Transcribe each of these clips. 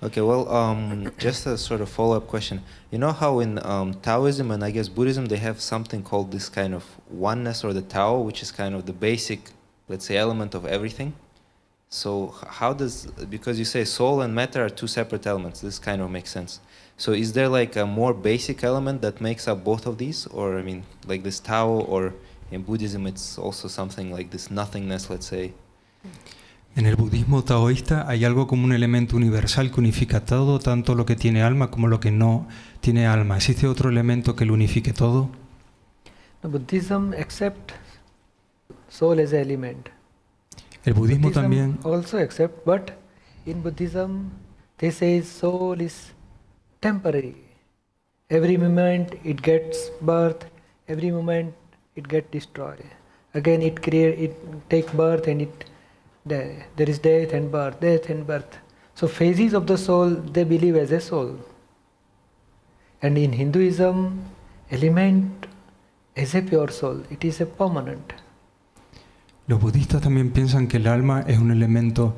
Okay, well, just a sort of follow-up question. You know how in Taoism and I guess Buddhism they have something called this kind of oneness or the Tao, which is kind of the basic, let's say, element of everything. So how does, because you say soul and matter are two separate elements, this kind of makes sense. So is there like a more basic element that makes up both of these? Or I mean, like this Tao, or in Buddhism it's also something like this nothingness, let's say? En el budismo taoísta hay algo como un elemento universal que unifica todo, tanto lo que tiene alma como lo que no tiene alma. ¿Existe otro elemento que lo unifique todo? The Buddhism accepts soul as an element. El budismo Buddhism también also accept, but in Buddhism they say soul is temporary. Every moment it gets birth, every moment it gets destroyed. Again it take birth and there is death and birth, death and birth. So phases of the soul they believe as a soul. And in Hinduism, element is a pure soul. It is a permanent. Los budistas también piensan que el alma es un elemento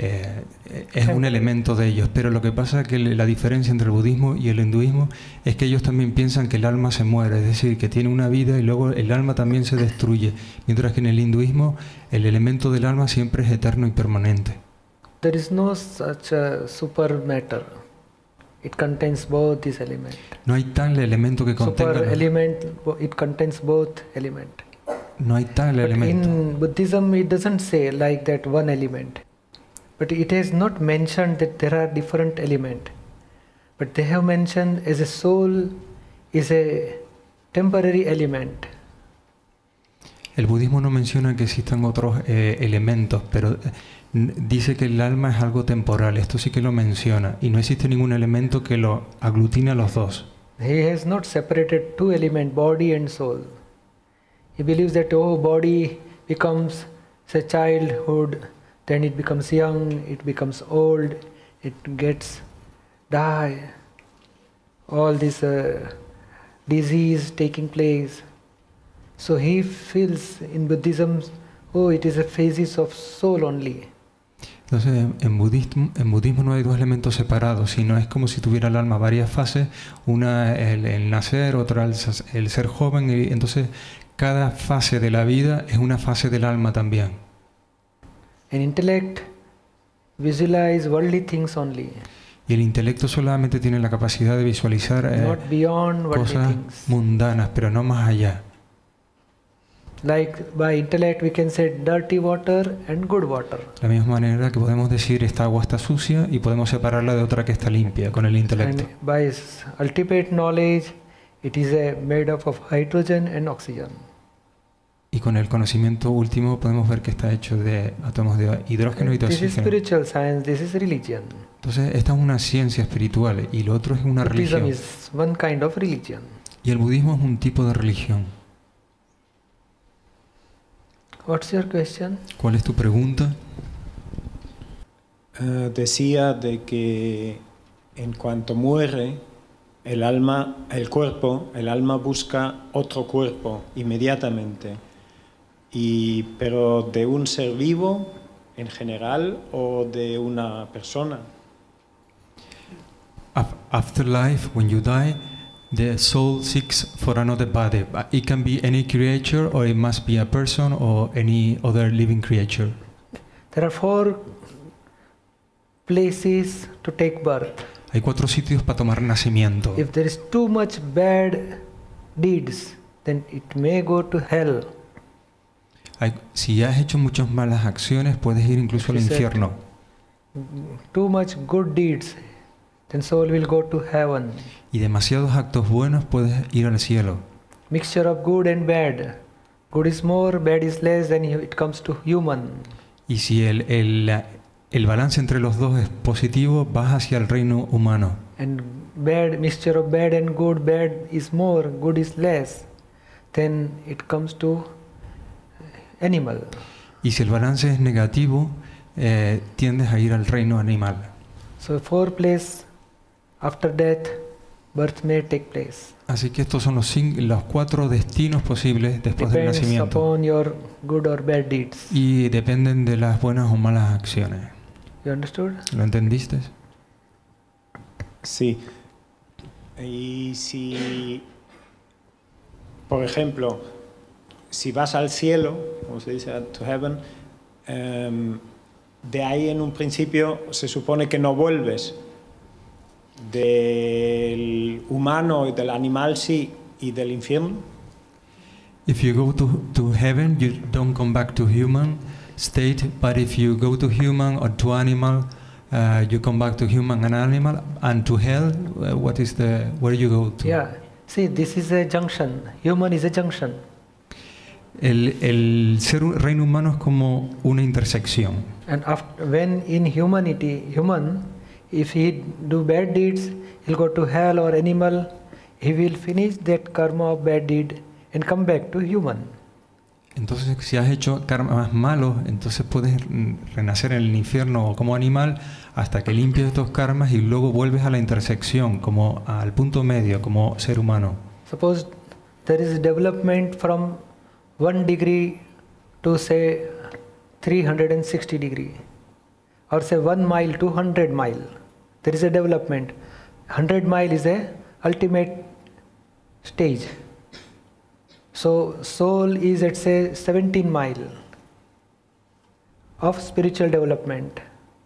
de ellos, pero lo que pasa es que la diferencia entre el budismo y el hinduismo es que ellos también piensan que el alma se muere, es decir, que tiene una vida y luego el alma también se destruye, mientras que en el hinduismo el elemento del alma siempre es eterno y permanente. There is no such a super matter. It contains both these elements. No hay tal elemento que contenga. Super element, it contains both elements. No hay tal But elemento. in Buddhism it doesn't say like that one element. But it has not mentioned that there are different elements. But they have mentioned as a soul is a temporary element. El budismo no menciona que existan otros elementos, pero dice que el alma es algo temporal. Esto sí que lo menciona. Y no existe ningún elemento que lo aglutine a los dos. He has not separated two elements, body and soul. He believes that body becomes say childhood, then it becomes young, it becomes old, it gets die. All this disease taking place. So he feels in Buddhism, it is a phases of soul only. Entonces, en budismo no hay dos elementos separados, sino es como si tuviera el alma varias fases, una el nacer, otra el ser joven, y entonces cada fase de la vida es una fase del alma también. An intellect visualize worldly things only. Y el intelecto solamente tiene la capacidad de visualizar Not beyond worldly cosas things. mundanas, pero no más allá. Like by intellect we can say dirty water and good water. De la misma manera que podemos decir esta agua está sucia y podemos separarla de otra que está limpia con el intelecto. And by ultimate knowledge it is made up of hydrogen and oxygen. Y con el conocimiento último podemos ver que está hecho de átomos de hidrógeno y de This is oxígeno. spiritual science, this is religion. Entonces esta es una ciencia espiritual y lo otro es una Buddhism religión. is one kind of religion. Y el budismo es un tipo de religión. What's your question? ¿Cuál es tu pregunta? Decía de que en cuanto muere el alma, el alma busca otro cuerpo inmediatamente. Pero de un ser vivo en general o de una persona. After life, when you die, the soul seeks for another body. It can be any creature, or it must be a person or any other living creature. There are 4 places to take birth. Hay 4 sitios para tomar nacimiento. If there is too much bad deeds, then it may go to hell. Si has hecho muchas malas acciones, puedes ir incluso al infierno. Too much good deeds, then soul will go to heaven. Y demasiados actos buenos, puedes ir al cielo. Mixture of good and bad. Good is more, bad is less, then it comes to human. Y si el balance entre los dos es positivo, vas hacia el reino humano. And mixture of bad and good, bad is more, good is less, then it comes to animal. Y si el balance es negativo, tiendes a ir al reino animal. So 4 places after death, birth may take place. Así que estos son los 4 destinos posibles después del Depends nacimiento. upon your good or bad deeds. Y dependen de las buenas o malas acciones. You understood? ¿Lo entendiste? Sí. Y si, por ejemplo, si vas al cielo, como se dice, to heaven, de ahí en un principio se supone que no vuelves. Del humano y del animal sí, y del infierno. If you go to heaven, you don't come back to human state, but if you go to human or to animal, you come back to human and animal, and to hell, what is where you go to? Yeah, see, this is a junction. Human is a junction. El reino humano es como una intersección. And when in human, if he do bad deeds, he'll go to hell or animal. He will finish that karma of bad deed and come back to human. Entonces, si has hecho karmas malos, entonces puedes renacer en el infierno o como animal hasta que limpies estos karmas y luego vuelves a la intersección, como al punto medio, como ser humano. Suppose there is development from 1 degree to say 360 degree, or say 1 mile to 100 mile. There is a development. 100 mile is a ultimate stage. So soul is at say 17 mile of spiritual development.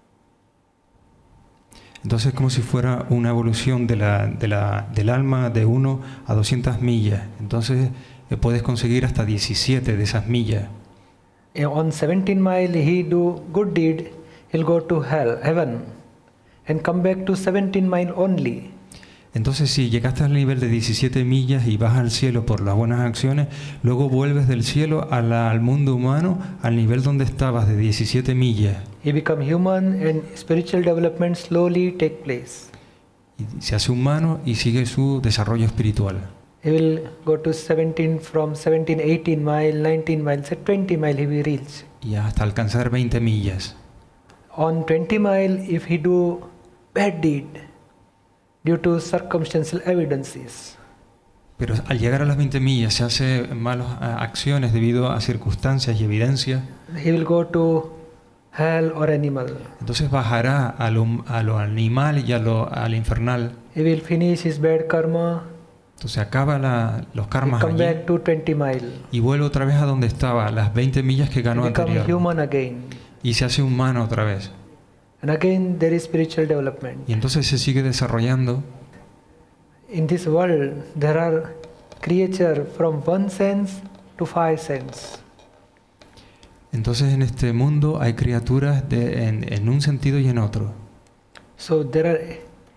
Entonces, como si fuera una evolución del alma de 1 a 200 millas. Entonces, puedes conseguir hasta 17 de esas millas. On 17 mile, he do good deed, he'll go to heaven, and come back to 17 mile only. Entonces, si llegaste al nivel de 17 millas y vas al cielo por las buenas acciones, luego vuelves del cielo al mundo humano, al nivel donde estabas de 17 millas. He become human and spiritual development slowly take place. Y se hace humano y sigue su desarrollo espiritual. He will go to 17, from 17, 18 mile, 19 miles, at 20 mile he will reach. Y hasta alcanzar 20 millas. On 20 mile, if he do bad deed, due to circumstantial evidences, Pero al llegar a las 20 millas se hace malas acciones debido a circunstancias y evidencias. he will go to hell or animal. Entonces bajará a lo animal y al infernal. He will finish his bad karma, Entonces acaba los he karmas come allí back to 20 mile, y vuelve otra vez a donde estaba, las 20 millas que ganó become anterior. human again. Y se hace humano otra vez. And again there is spiritual development. Y entonces se sigue desarrollando. In this world there are creatures from 1 sense to 5 sense. Entonces en este mundo hay criaturas en un sentido y en otro. So there are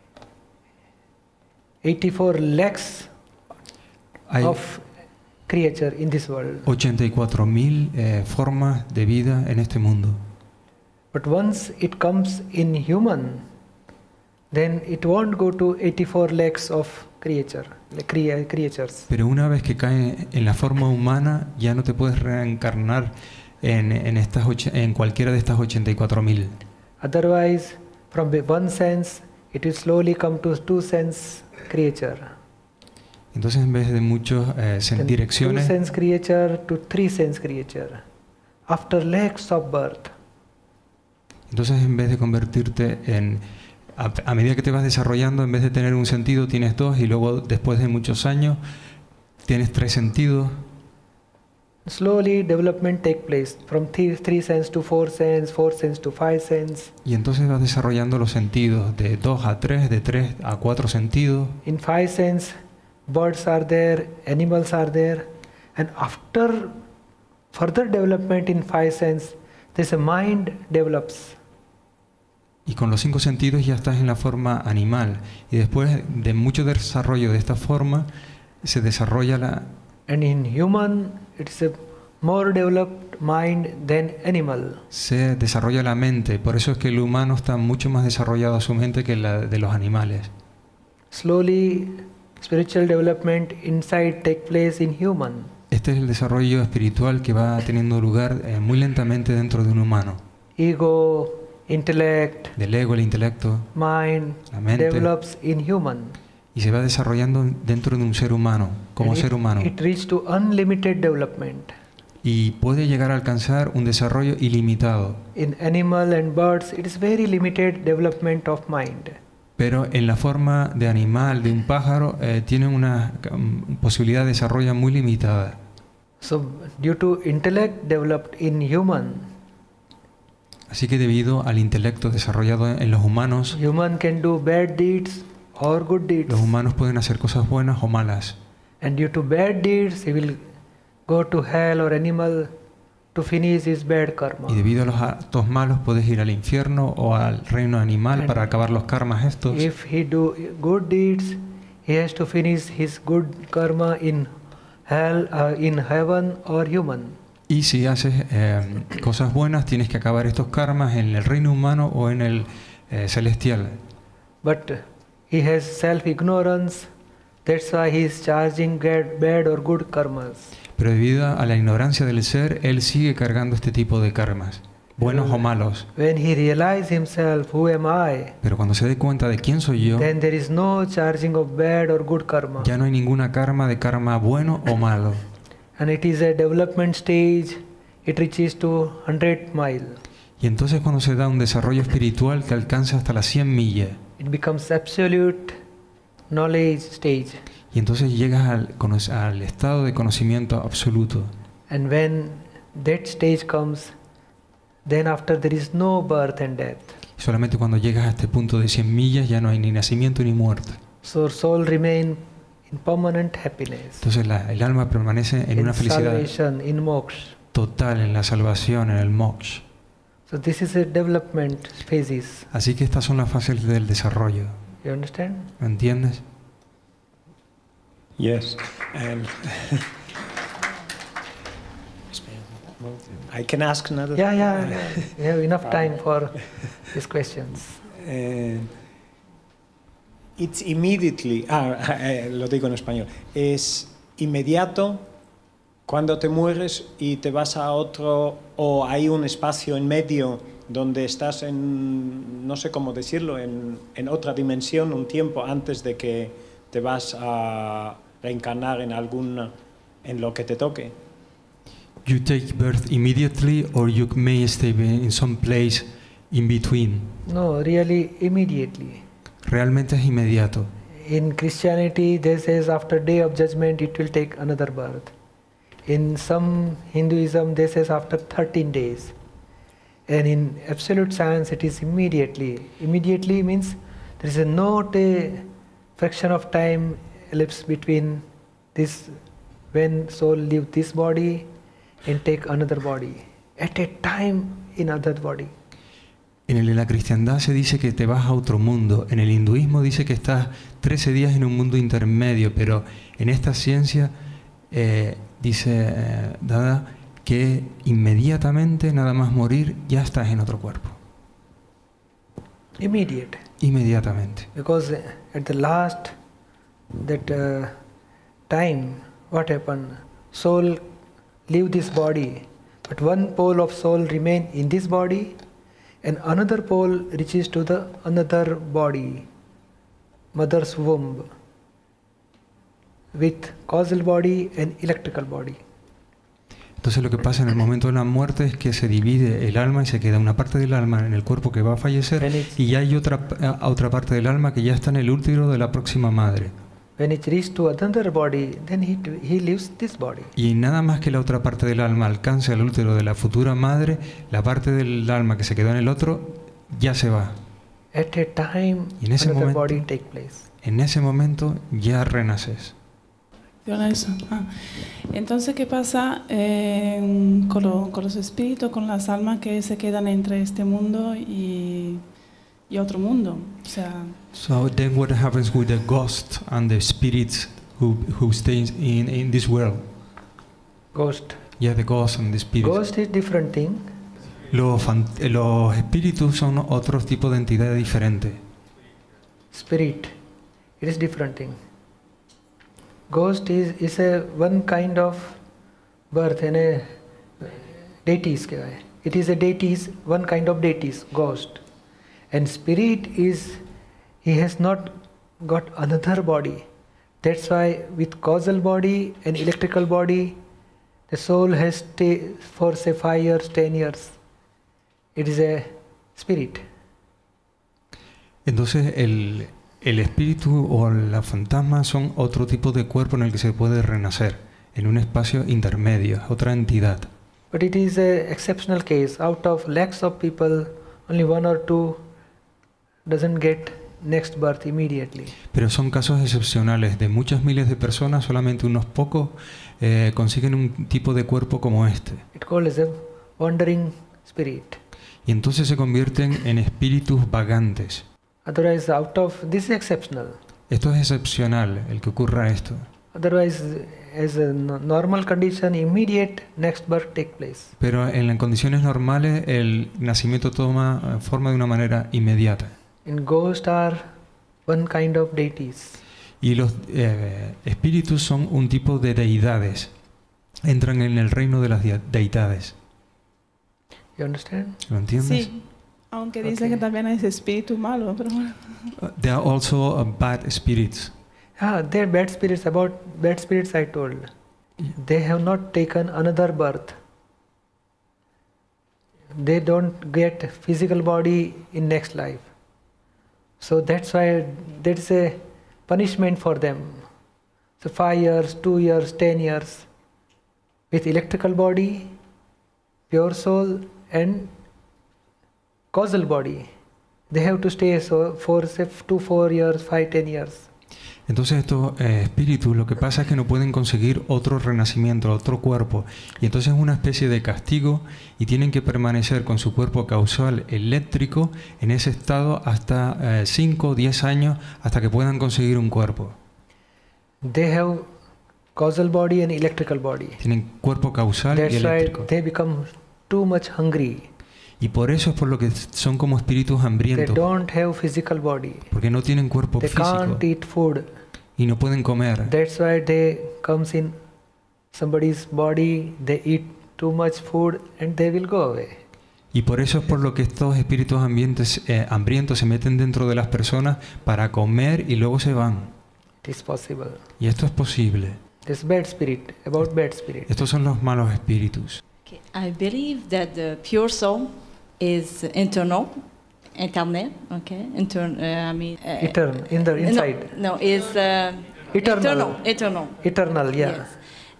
84 lakhs Hay of creatures in this world. 84.000 formas de vida en este mundo. But once it comes in human, then it won't go to 84 lakhs of creatures. Pero una vez que cae en la forma humana, ya no te puedes reencarnar en cualquiera de estas 84.000. Otherwise, from 1 sense, it will slowly come to 2 sense creature. Entonces en vez de muchas Then 2 direcciones, sense creature to 3 sense creature. After lakhs of birth. entonces en vez de convertirte a medida que te vas desarrollando, en vez de tener un sentido tienes 2 y luego después de muchos años tienes 3 sentidos. Slowly development take place from 3 sense to 4 sense, 4 sense to 5 sense. Y entonces vas desarrollando los sentidos de 2 a 3, de 3 a 4 sentidos. In 5 sense, birds are there, animals are there, and after further development in 5 sense, this mind develops. Y con los 5 sentidos ya estás en la forma animal. Y después de mucho desarrollo de esta forma, se desarrolla And in human, it's a more developed mind than animal. se desarrolla la mente. Por eso es que el humano está mucho más desarrollado su mente que la de los animales. Slowly, spiritual development inside take place in human. Este es el desarrollo espiritual que va teniendo lugar muy lentamente dentro de un humano. Ego, intellect, Del ego, el intelecto, mind la mente, develops in human. y se va desarrollando dentro de un ser humano, como And ser humano. It reaches to unlimited development. Y puede llegar a alcanzar un desarrollo ilimitado. In animal and birds, it is very limited development of mind. pero en la forma de animal, de un pájaro, tiene una posibilidad de desarrollo muy limitada. So due to intellect developed in human, Así que debido al intelecto desarrollado en los humanos, human can do bad deeds or good deeds. los humanos pueden hacer cosas buenas o malas. And due to bad deeds, he will go to hell or animal to finish his bad karma. Y debido a los actos malos puedes ir al infierno o al reino animal para acabar los karmas estos. If he do good deeds, he has to finish his good karma in hell, in heaven or human. Y si haces cosas buenas, tienes que acabar estos karmas en el reino humano o en el celestial. But he has self-ignorance, that's why he is charging bad or good karmas. Pero debido a la ignorancia del ser, él sigue cargando este tipo de karmas, buenos o malos. When he realizes himself, who am I? Pero cuando se dé cuenta de quién soy yo, Then there is no charging of bad or good karma. ya no hay ninguna karma de karma bueno o malo. And it is a development stage, it reaches to 100 miles. Y entonces cuando se da un desarrollo espiritual que alcanza hasta las 100 millas, It becomes absolute knowledge stage. y entonces llegas al estado de conocimiento absoluto. And when that stage comes, then after there is no birth and death. Y solamente cuando llegas a este punto de 100 millas ya no hay ni nacimiento ni muerte. So soul remain in permanent happiness, Entonces el alma permanece en in una felicidad salvation, in moksha. total, en la salvación, en el moksha. So this is a development phases. Así que estas son las fases del desarrollo. You understand? ¿Me entiendes? Yes. I can ask another. Yeah. We have enough time for these questions. It's immediately. Lo digo en español. Es inmediato cuando te mueres y te vas a otro, o hay un espacio en medio donde estás en, no sé cómo decirlo, en otra dimensión, un tiempo antes de que te vas a reencarnar en lo que te toque. You take birth immediately or you may stay in some place in between. No, really immediately. Realmente es inmediato. In Christianity, they says after day of judgment it will take another birth. In some Hinduism, they says after 13 days. And in absolute science, it is immediately. Immediately means there is not a fraction of time elapsed between this, when soul leave this body and take another body. At a time in other body. En la cristiandad se dice que te vas a otro mundo. En el hinduismo dice que estás 13 días en un mundo intermedio, pero en esta ciencia dice Dada que inmediatamente, nada más morir, ya estás en otro cuerpo. Immediate. Inmediatamente. Because at the last time, what happened? Soul leave this body, but one pole of soul remain in this body, and another pole reaches to the another body, mother's womb, with causal body and electrical body. Entonces lo que pasa en el momento de la muerte es que se divide el alma y se queda una parte del alma en el cuerpo que va a fallecer y ya hay otra parte del alma que ya está en el útero de la próxima madre. When it reaches to another body, then he leaves this body. Y nada más que la otra parte del alma alcance al útero de la futura madre, la parte del alma que se quedó en el otro ya se va. At a time, Y en ese another momento- body take place. En ese momento ya renaces. Eso. Entonces, ¿qué pasa con los espíritus, con las almas que se quedan entre este mundo y otro mundo? O sea, So then what happens with the ghost and the spirits who stays in this world? Ghost. Yeah, the ghost and the spirits. Ghost is different thing. Los espíritus son otro tipo de entidad diferente. Spirit, it is different thing. Ghost is a one kind of birth in a deities. It is a deities, one kind of deities, ghost. And spirit is, he has not got another body. That's why with causal body and electrical body, the soul has stayed for say 5 years, 10 years. It is a spirit. Entonces el espíritu o la fantasma son otro tipo de cuerpo en el que se puede renacer, en un espacio intermedio, otra entidad. But it is a exceptional case. Out of lakhs of people, only one or two doesn't get next birth immediately. Pero son casos excepcionales. De muchas miles de personas, solamente unos pocos consiguen un tipo de cuerpo como este. It's called as a wandering spirit. Y entonces se convierten en espíritus vagantes. Otherwise, out of this is exceptional. Esto es excepcional, el que ocurra esto. Otherwise, as a normal condition, immediate next birth take place. Pero en las condiciones normales el nacimiento toma forma de una manera inmediata. In ghosts are one kind of deities. Y los espíritus son un tipo de deidades. Entran en el reino de las deidades. You understand? ¿Lo entiendes? Sí, aunque dicen que también es espíritu malo, pero bueno. There are also bad spirits. They're bad spirits. About bad spirits I told. They have not taken another birth. They don't get physical body in next life. So that's why that's a punishment for them. So 5 years, 2 years, 10 years with electrical body, pure soul and causal body. They have to stay so for 2, 4 years, 5, 10 years. Entonces estos espíritus lo que pasa es que no pueden conseguir otro renacimiento, otro cuerpo. Y entonces es una especie de castigo y tienen que permanecer con su cuerpo causal eléctrico en ese estado hasta 5 o 10 años hasta que puedan conseguir un cuerpo. They have causal body and electrical body. Tienen cuerpo causal y That's why eléctrico. they become too much hungry. Y por eso es por lo que son como espíritus They hambrientos. don't have physical body. Porque no tienen cuerpo They físico can't eat food. y no pueden comer. That's why they comes in somebody's body, they eat too much food and they will go away. Y por eso es por lo que estos espíritus hambrientos se meten dentro de las personas para comer y luego se van. It is possible. Y esto es posible. This bad spirit, about bad spirit. Estos son los malos espíritus. Okay. I believe that the pure soul is internal, okay? Eternal, in the inside. No, is Eternal. Eternal. Eternal, yeah. Yes.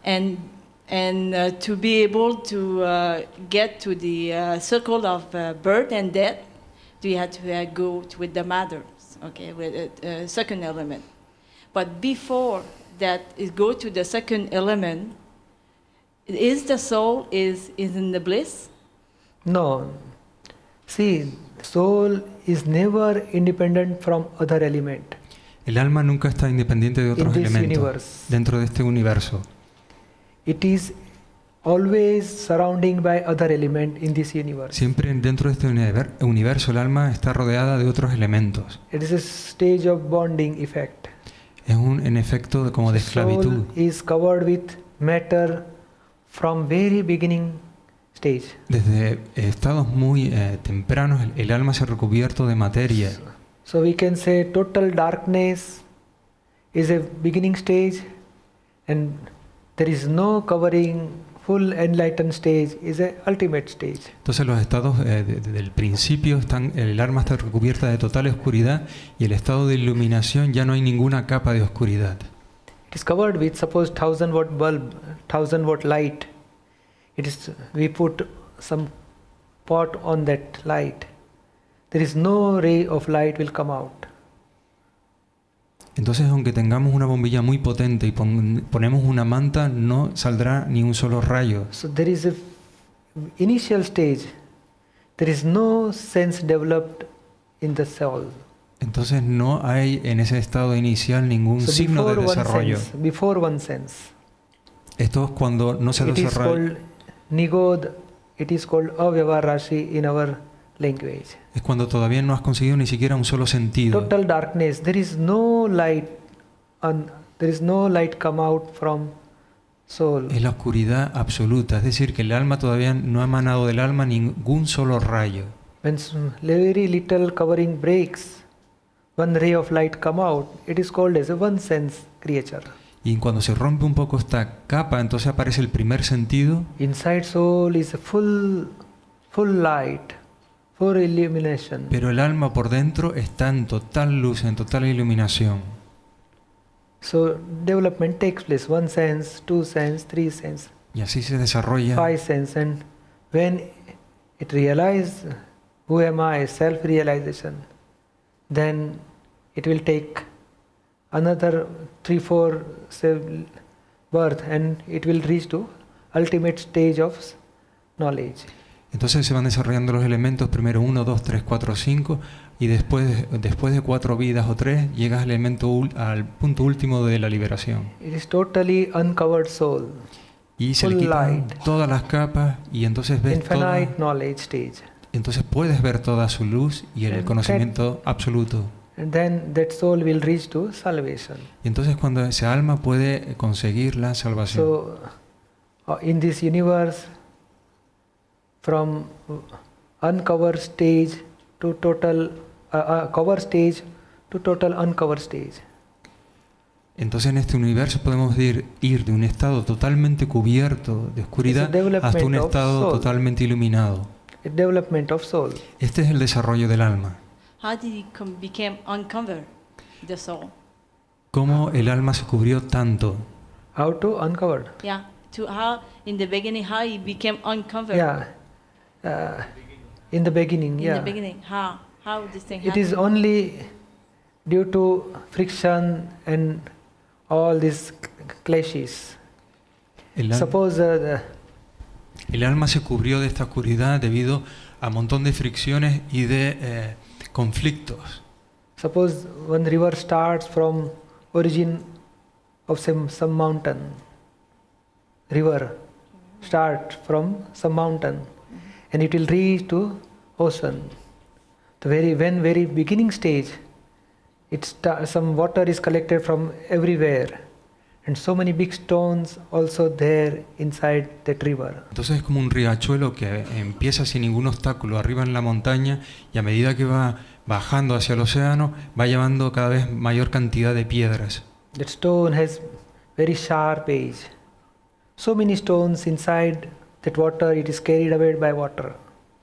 And to be able to get to the circle of birth and death, we had to go with the mothers, okay, with a second element. But before that, it go to the second element. Is the soul is in the bliss? No. See, soul is never independent from other element. El alma nunca está independiente de otros In this elementos universe. dentro de este universo. It is always surrounding by other element in this universe. Siempre dentro de este universo el alma está rodeada de otros elementos. It is a stage of bonding effect. Es en efecto como de esclavitud. Soul is covered with matter from very beginning stage. Desde estados muy tempranos el alma se ha recubierto de materia. So we can say total darkness is a beginning stage and there is no covering. Full enlightened stage is a ultimate stage. Entonces los estados del principio el alma está recubierta de total oscuridad y el estado de iluminación ya no hay ninguna capa de oscuridad. It is covered with suppose 1000 watt bulb, 1000 watt light. We put some pot on that light. There is no ray of light will come out. Entonces, aunque tengamos una bombilla muy potente y ponemos una manta, no saldrá ni un solo rayo. So there is a initial stage. There is no sense developed in the soul. Entonces no hay en ese estado inicial ningún signo de desarrollo. Before one sense. Esto es cuando no se It is desarrolla. called nigod. It is called avyavahar rashi in our language. Es cuando todavía no has conseguido ni siquiera un solo sentido. Total darkness. There is no light. There is no light come out from soul. Es la oscuridad absoluta, es decir, que el alma todavía no ha emanado del alma ningún solo rayo. When very little covering breaks, one ray of light come out. It is called as a one sense creature. Y cuando se rompe un poco esta capa, entonces aparece el primer sentido. Inside soul is a full light, for illumination. Pero el alma por dentro está en total luz, en total iluminación. So development takes place, 1 sense, 2 sense, 3 sense, Y así se desarrolla. 5 sense, and when it realizes who am I, self-realization, then it will take another 3, 4 birth, and it will reach to ultimate stage of knowledge. Entonces se van desarrollando los elementos, primero 1, 2, 3, 4, 5, y después de 4 vidas o 3, llegas al al punto último de la liberación. It is totally uncovered soul, Y se le full quitan light, todas las capas y entonces ves toda, infinite knowledge stage. entonces puedes ver toda su luz y el And conocimiento absoluto. And then that soul will reach to salvation. Y entonces cuando ese alma puede conseguir la salvación. So, in this universe, from uncovered stage to total cover stage to total uncovered stage. Entonces en este universo podemos ir de un estado totalmente cubierto de oscuridad hasta un estado totalmente iluminado. The development of soul. Este es el desarrollo del alma. How did he become uncovered, the soul? ¿Cómo el alma se cubrió tanto? How to uncover? Yeah, to how in the beginning how he became uncovered. Yeah. In the beginning, In yeah. the beginning, how this thing It happened? is only due to friction and all these clashes. Suppose El alma se cubrió de esta oscuridad debido a un montón de fricciones y de conflictos. suppose one river starts from origin of some mountain. River start from some mountain, and it will reach to ocean. The very beginning stage, some water is collected from everywhere, and so many big stones also there inside that river. Entonces es como un riachuelo que empieza sin ningún obstáculo arriba en la montaña y a medida que va bajando hacia el océano va llevando cada vez mayor cantidad de piedras. That stone has very sharp edge. So many stones inside that water, it is carried away by water.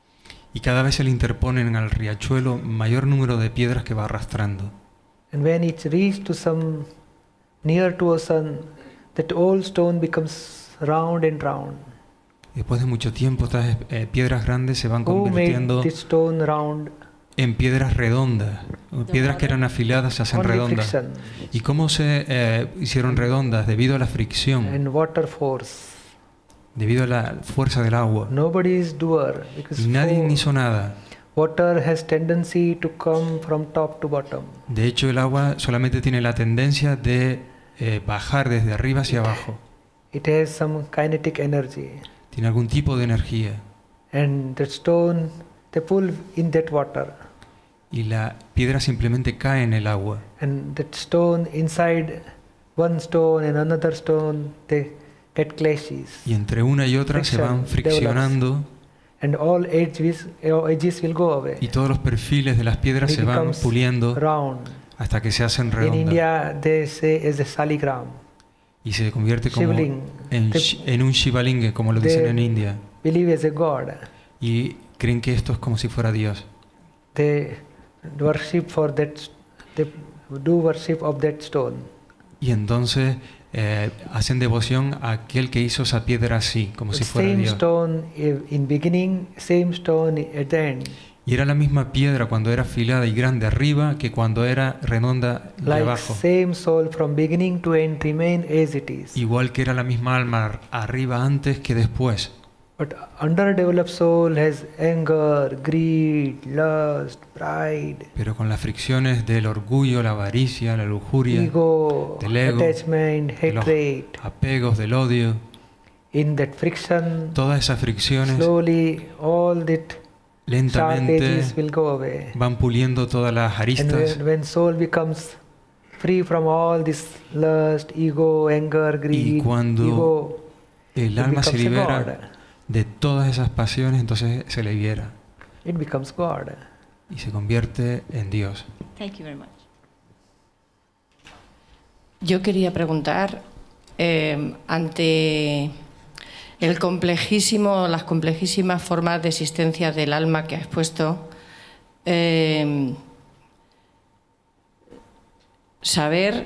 Y cada vez se le interponen al riachuelo mayor número de piedras que va arrastrando. And when it reaches to some near to ocean, that old stone becomes round and round. Después de mucho tiempo estas piedras grandes se van Who made convirtiendo this stone round? en piedras redondas. Piedras que eran afiladas se hacen Only redondas. friction ¿Y cómo se hicieron redondas? Debido a la fricción, and water force. debido a la fuerza del agua. Nobody is doer because Y nadie hizo nada. water has tendency to come from top to bottom. De hecho, el agua solamente tiene la tendencia de bajar desde arriba hacia abajo. It has some kinetic energy, Tiene algún tipo de energía. and the stone they pull in that water, Y la piedra simplemente cae en el agua. and that stone inside one stone and another stone they get clashes, Y entre una y otra se van friccionando and all edges will go away. y todos los perfiles de las piedras It se van becomes puliendo round. hasta que se hacen In redondas. India they say is a saligram. Y se convierte como Shivling. en un Shivalinga, como lo dicen en India. Believe as a god. Y creen que esto es como si fuera Dios. They worship for that. They do worship of that stone. Y entonces hacen devoción a aquel que hizo esa piedra así, como si fuera Same Dios. stone in beginning, same stone at the end. Y era la misma piedra cuando era afilada y grande arriba que cuando era redonda de Like abajo. same soul from beginning to end remain as it is. Igual que era la misma alma arriba antes que después. But underdeveloped soul has anger, greed, lust, pride, Pero con las fricciones del orgullo, la avaricia, la lujuria, ego, del ego, attachment, de los hatred. apegos, del odio, In that friction, todas esas fricciones slowly all that sharp lentamente edges will go away. van puliendo todas las And aristas. when soul becomes free from all this lust, ego, anger, greed, cuando ego, El it alma se becomes a libera God. de todas esas pasiones, entonces se libera It becomes God. y se convierte en Dios. Thank you very much. Yo quería preguntar, ante las complejísimas formas de existencia del alma que ha expuesto, saber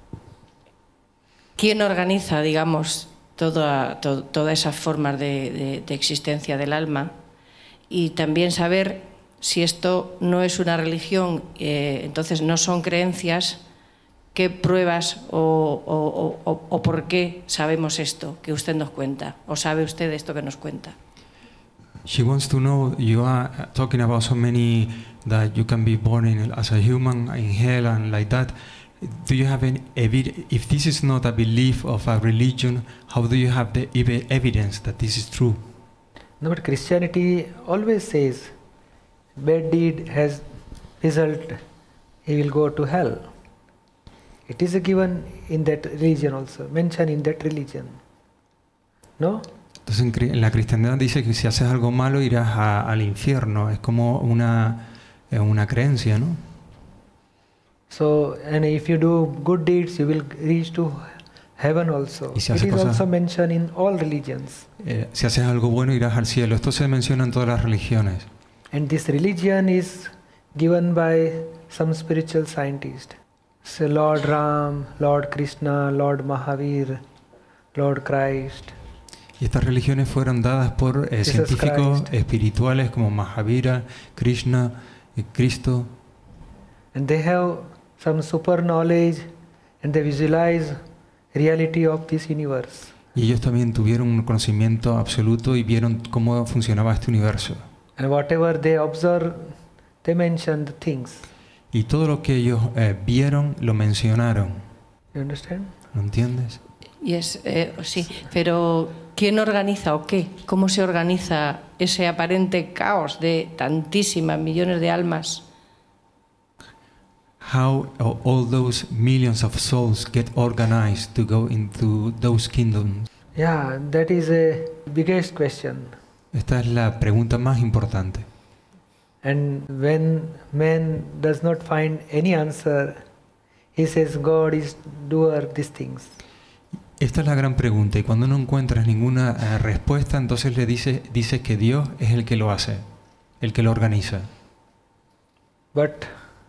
quién organiza, digamos, todas esas formas de existencia del alma, y también saber si esto no es una religión, entonces no son creencias. ¿Qué pruebas o por qué sabemos esto que usted nos cuenta? ¿O sabe usted esto que nos cuenta? She wants to know, you are talking about so many that you can be born as a human in hell and like that. Do you have any if this is not a belief of a religion, how do you have the evidence that this is true? No, but Christianity always says, bad deed has result, he will go to hell. It is given in that religion also, mentioned in that religion. No? Entonces en la cristiandad dice que si haces algo malo irás al infierno. Es como una creencia, ¿no? So, and if you do good deeds, you will reach to heaven also. Y si It haces is cosas- also mentioned in all religions. Si haces algo bueno irás al cielo. Esto se menciona en todas las religiones. And this religion is given by some spiritual scientist. So Lord Ram, Lord Krishna, Lord Mahavir, Lord Christ. Y estas religiones fueron dadas por científicos Christ. espirituales como Mahavira, Krishna, Cristo. And they have some super knowledge and they visualize reality of this universe. Y ellos también tuvieron un conocimiento absoluto y vieron cómo funcionaba este universo. And whatever they observe, they mention the things. Y todo lo que ellos vieron lo mencionaron. You understand? ¿Lo entiendes? Sí, pero ¿quién organiza o qué? ¿Cómo se organiza ese aparente caos de tantísimas millones de almas? How all those millions of souls get organized to go into those kingdoms? Yeah, that is a biggest question. Esta es la pregunta más importante. And when man does not find any answer, he says God is doer these things. Esta es la gran pregunta y cuando no encuentras ninguna respuesta, entonces le dices que Dios es el que lo hace, el que lo organiza. But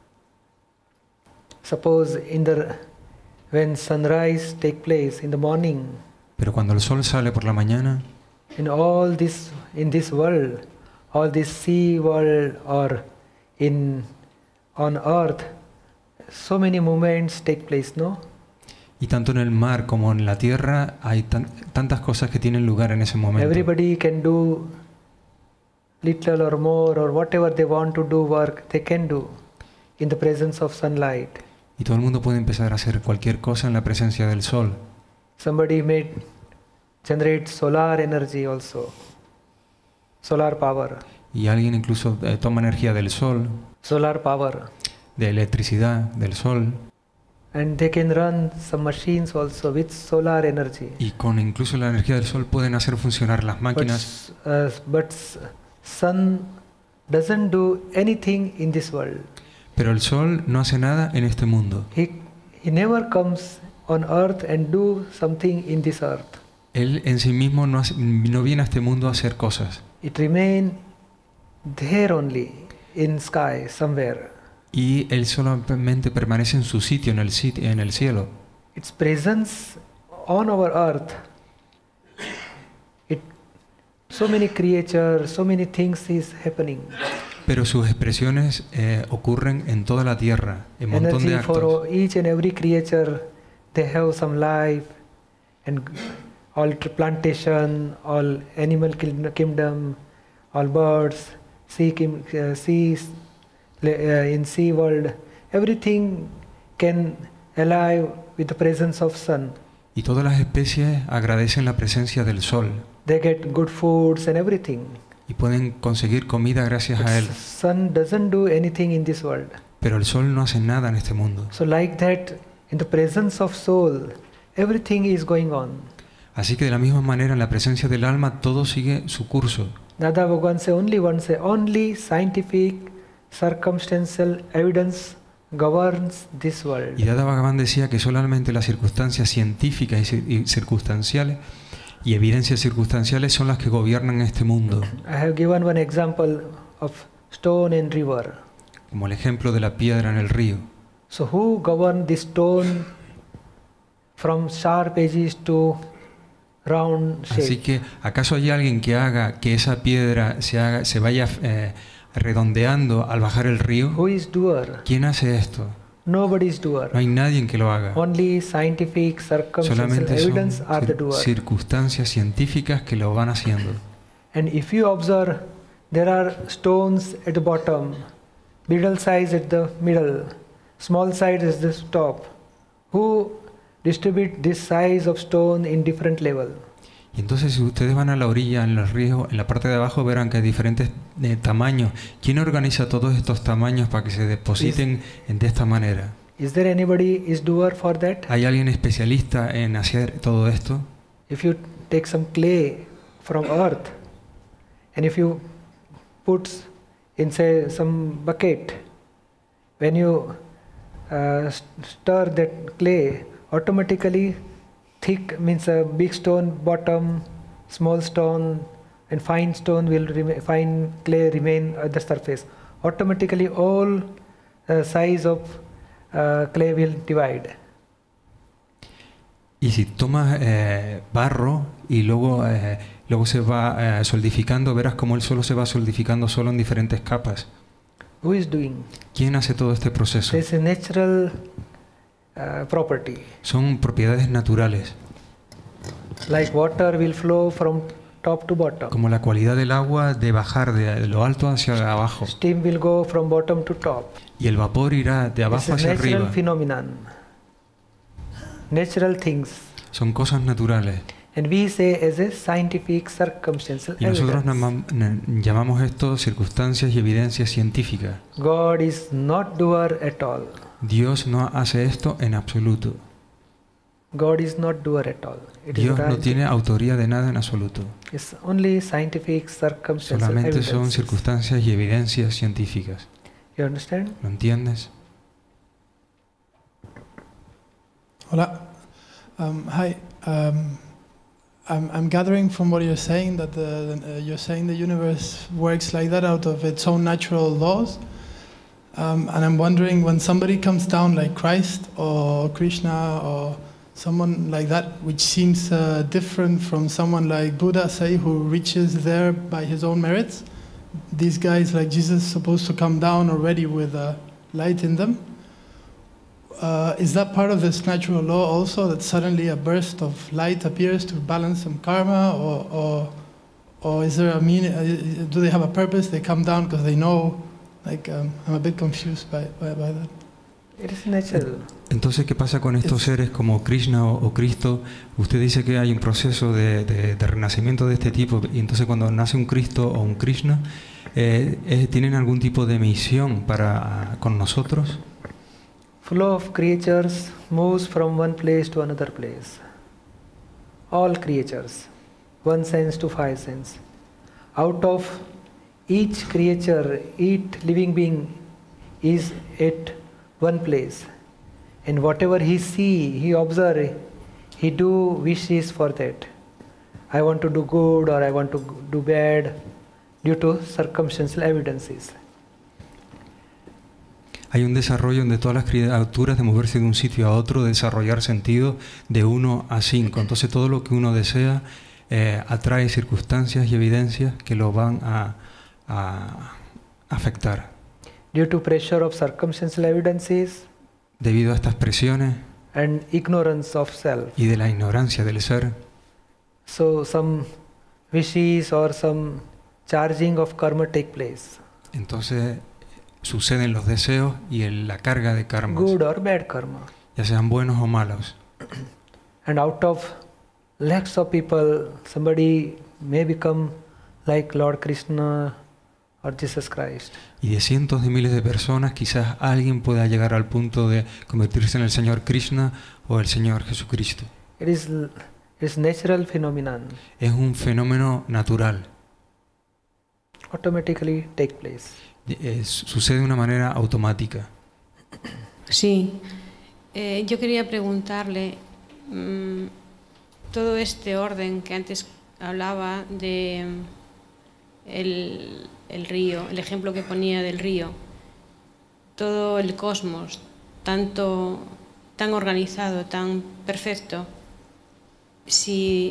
suppose when sunrise take place in the morning, Pero cuando el sol sale por la mañana, in this world, all this sea world or on earth, so many movements take place, no? y tanto en el mar como en la tierra hay tantas cosas que tienen lugar en ese momento. Everybody can do little or more or whatever they want to do work, they can do in the presence of sunlight. Y todo el mundo puede empezar a hacer cualquier cosa en la presencia del sol. Somebody may generate solar energy also, solar power. Y alguien incluso toma energía del sol, Solar power. de electricidad, del sol, And they can run some machines also with solar energy. y con incluso la energía del sol pueden hacer funcionar las máquinas. But sun doesn't do anything in this world. Pero el sol no hace nada en este mundo. He never comes on earth and do something in this earth. Él en sí mismo no viene a este mundo a hacer cosas. It remain there only in sky somewhere. Y él solamente permanece en su sitio, en el cielo. Its presence on our earth. So many creatures, so many things is happening. Pero sus expresiones ocurren en toda la tierra, en un montón de Energy actos. for each and every creature, they have some life, and all plantation, all animal kingdom, all birds, seas, in sea world, everything can alive with the presence of sun. Y todas las especies agradecen la presencia del sol They get good foods and everything. y pueden conseguir comida gracias a él. Sun doesn't do anything in this world. Pero el sol no hace nada en este mundo. So like that, in the presence of soul, everything is going on. Así que de la misma manera en la presencia del alma todo sigue su curso. Dada Bhagavan say only scientific, circumstantial evidence governs this world. Y Dada Bhagavan decía que solamente las circunstancias científicas y circunstanciales y evidencias circunstanciales son las que gobiernan este mundo. I have given one example of stone in river. Como el ejemplo de la piedra en el río. So who govern the stone from sharp edges to round shape? Así que, ¿acaso hay alguien que haga que esa piedra se vaya redondeando al bajar el río? Who is doer? ¿Quién hace esto? Nobody is doer. No hay nadie que lo haga. Only scientific circumstantial Solamente evidence son are the doer. circunstancias científicas que lo van haciendo. And if you observe, there are stones at the bottom, middle size at the middle, small size at the top. Who distribute this size of stone in different level? Y entonces, si ustedes van a la orilla, en los ríos, en la parte de abajo verán que hay diferentes tamaños. ¿Quién organiza todos estos tamaños para que se depositen de esta manera? Is there anybody is doer for that? ¿Hay alguien especialista en hacer todo esto? If you take some clay from earth, and if you put in say some bucket, when you stir that clay, automatically thick means a big stone bottom, small stone, and fine stone will remain, fine clay remain at the surface. Automatically, all size of clay will divide. Y si tomas barro y luego se va solidificando, verás como el suelo se va solidificando solo en diferentes capas. Who is doing? ¿Quién hace todo este proceso? This is a natural property. Son propiedades naturales. Like water will flow from top to bottom. Como la cualidad del agua de bajar de lo alto hacia abajo. Steam will go from bottom to top. Y el vapor irá de abajo hacia natural arriba. Phenomenon. Natural things. Son cosas naturales. And we say as a scientific circumstantial Y nosotros evidence. llamamos esto circunstancias y evidencias científicas. God is not doer at all. Dios no hace esto en absoluto. God is not doer at all. It Dios is no tiene autoría de nada en absoluto. It's only scientific circumstantial Solamente son evidences. circunstancias y evidencias científicas. You understand? ¿Lo entiendes? Hola. Hi. I'm gathering from what you're saying that you're saying the universe works like that out of its own natural laws. And I'm wondering, when somebody comes down like Christ or Krishna or someone like that, which seems different from someone like Buddha, say, who reaches there by his own merits, these guys like Jesus supposed to come down already with light in them. Is that part of this natural law also, that suddenly a burst of light appears to balance some karma, or is there a meaning? Do they have a purpose? They come down because they know. Like, I'm a bit confused by that. It is natural. Entonces, ¿qué pasa con estos seres como Krishna o Cristo? Usted dice que hay un proceso de renacimiento de este tipo, y entonces cuando nace un Cristo o un Krishna, ¿tienen algún tipo de misión con nosotros? Flow of creatures moves from one place to another place. All creatures, one sense to five sense. Out of each creature, each living being is at one place. And whatever he see, he observe, he do wishes for that. I want to do good or I want to do bad due to circumstantial evidences. Hay un desarrollo de todas las criaturas de moverse de un sitio a otro, de desarrollar sentido de 1 a 5. Entonces todo lo que uno desea atrae circunstancias y evidencias que lo van a afectar. Due to pressure of circumstantial evidences, debido a estas presiones and ignorance of self. Y de la ignorancia del ser. So some wishes or some charging of karma take place. Entonces suceden los deseos y la carga de karmas. Good or bad karma. Ya sean buenos o malos. And out of lakhs of people, somebody may become like Lord Krishna or Jesus Christ. Y de cientos de miles de personas, quizás alguien pueda llegar al punto de convertirse en el Señor Krishna o el Señor Jesucristo. It is natural phenomenon. Es un fenómeno natural. Automatically take place. Sucede de una manera automática. Sí, yo quería preguntarle, todo este orden que antes hablaba de el río, el ejemplo que ponía del río, todo el cosmos, tan organizado, tan perfecto, si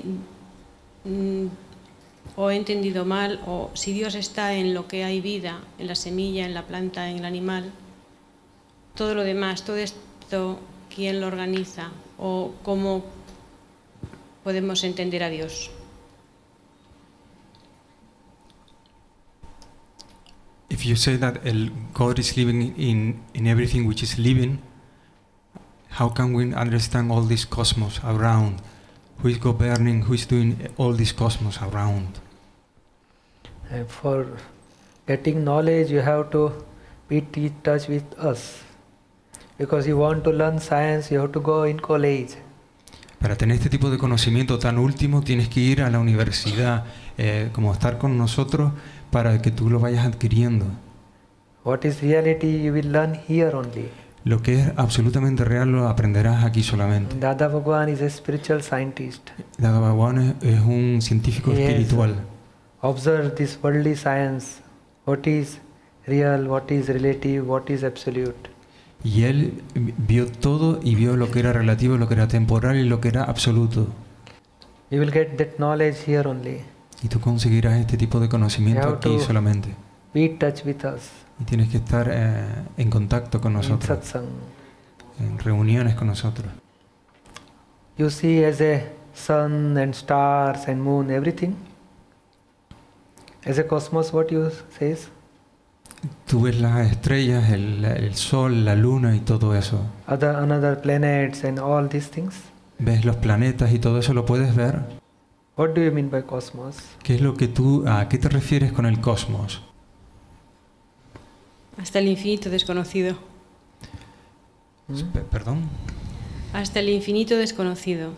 o he entendido mal, o si Dios está en lo que hay vida, en la semilla, en la planta, en el animal, todo lo demás, todo esto, ¿quién lo organiza? ¿O cómo podemos entender a Dios? If you say that God is living in everything which is living, how can we understand all this cosmos around? Who is governing, who is doing all this cosmos around? For getting knowledge, you have to be in touch with us. Because you want to learn science, you have to go in college. Para tener este tipo de conocimiento tan último, tienes que ir a la universidad, como estar con nosotros, para que tú lo vayas adquiriendo. What is reality, you will learn here only. Lo que es absolutamente real lo aprenderás aquí solamente. Dada Bhagwan is a spiritual scientist. Dada Bhagwan es un científico espiritual. Observe this worldly science. What is real, what is relative, what is absolute. Y él vio todo y vio lo que era relativo, lo que era temporal y lo que era absoluto. You will get that knowledge here only. Y tú conseguirás este tipo de conocimiento aquí solamente. Be in touch with us. Y tienes que estar en contacto con nosotros, en reuniones con nosotros. You see as a sun and stars and moon, everything. As a cosmos, what you says? Tú ves las estrellas, el sol, la luna y todo eso. Another planets and all these things. Ves los planetas y todo eso, ¿lo puedes ver? What do you mean by cosmos? ¿Qué es lo que a qué te refieres con el cosmos? Hasta el infinito desconocido. ¿Perdón? Hasta el infinito desconocido.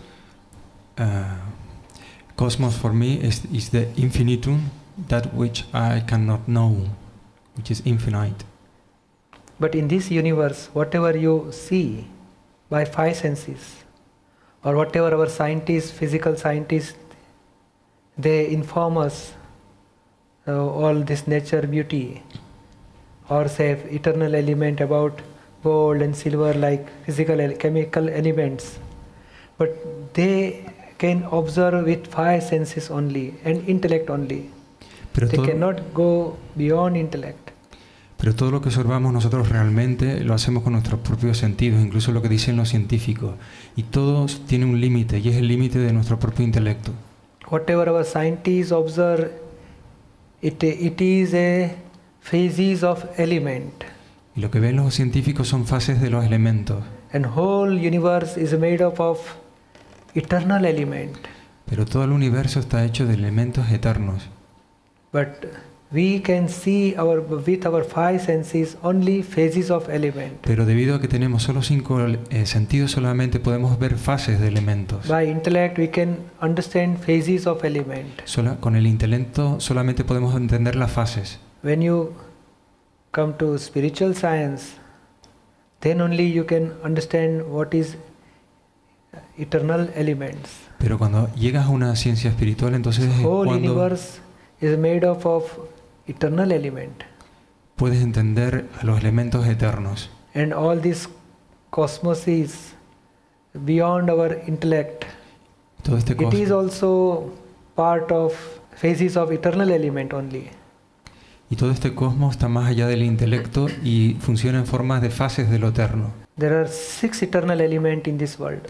Cosmos for me is the infinitum, that which I cannot know, which is infinite. But in this universe, whatever you see by five senses, or whatever our scientists, physical scientists, they inform us all this nature beauty, or say eternal element about gold and silver like physical chemical elements. But they can observe with five senses only and intellect only. They cannot go beyond intellect. Pero todo lo que observamos nosotros realmente lo hacemos con nuestros propios sentidos, incluso lo que dicen los científicos. Y todo tiene un límite, y es el límite de nuestro propio intelecto. Whatever our scientists observe, it is a phases of element. Y lo que ven los científicos son fases de los elementos. And whole universe is made up of eternal element. Pero todo el universo está hecho de elementos eternos. But we can see with our five senses only phases of element. Pero debido a que tenemos solo 5 sentidos, solamente podemos ver fases de elementos. By intellect we can understand phases of element. Con el intelecto solamente podemos entender las fases. When you come to spiritual science, then only you can understand what is eternal elements. Pero cuando llegas a una ciencia espiritual, entonces es whole cuando universe is made up of eternal element. Puedes entender a los elementos eternos. And all this cosmos is beyond our intellect. Todo este It is also part of phases of eternal element only. Y todo este cosmos está más allá del intelecto y funciona en formas de fases de lo eterno. There are 6 eternal elements in this world.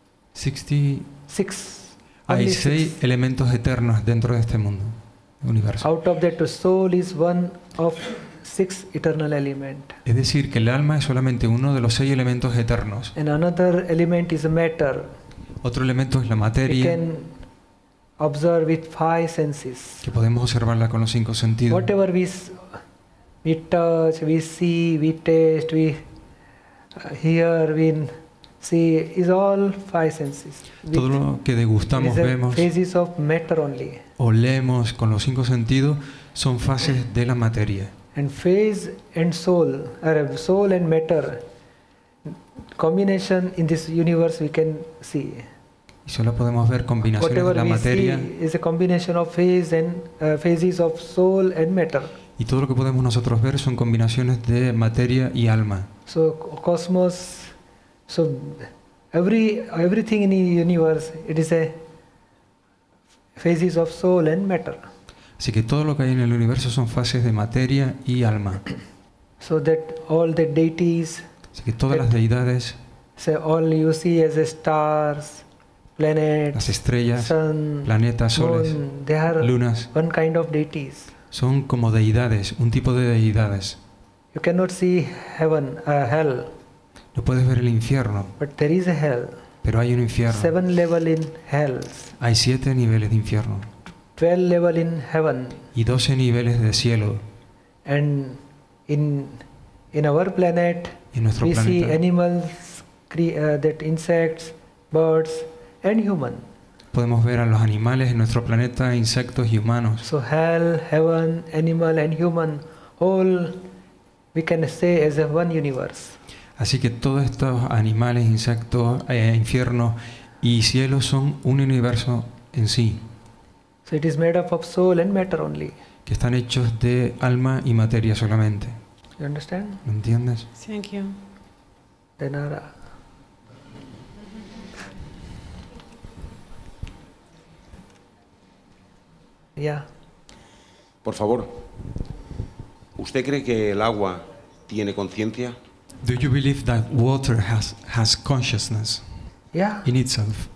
6. Hay 6 elementos eternos dentro de este mundo, universo. Out of that, the soul is one of 6 eternal elements. Es decir, que el alma es solamente uno de los 6 elementos eternos. And another element is matter. Otro elemento es la materia. We can observe with 5 senses. Que podemos observarla con los 5 sentidos. Whatever we touch, we see, we taste, we hear, we see, is all 5 senses. Todo lo que degustamos, vemos, phases of matter only. Olemos con los 5 sentidos son fases de la materia. And phase and soul, or soul and matter, combination in this universe we can see. Y solo podemos ver combinaciones de Whatever la we materia. see is a combination of phases of soul and matter. Y todo lo que podemos nosotros ver son combinaciones de materia y alma. So cosmos, so everything in the universe, it is a phases of soul and matter. Así que todo lo que hay en el universo son fases de materia y alma. So that all the deities, Así que todas las deidades, so all you see as stars, planets, las estrellas, sun, planetas, soles, moon, they are lunas, one kind of deities. son como deidades, un tipo de deidades. You cannot see heaven, hell, No puedes ver el infierno, but there is a hell. pero hay un infierno. 7 level in hells, Hay 7 niveles de infierno 12 level in heaven, y 12 niveles de cielo. and in our planet En nuestro we see planeta animals, that insects, birds, and human. podemos ver a los animales en nuestro planeta, insectos y humanos. So hell, heaven, animal, and human, all we can say as a one universe. Así que todos estos animales, insectos, infierno y cielo son un universo en sí, So it is made up of soul and matter only. que están hechos de alma y materia solamente. You understand? ¿Lo entiendes? Thank you. Then yeah. Por favor, ¿usted cree que el agua tiene conciencia? Do you believe that water has consciousness Yeah. in itself?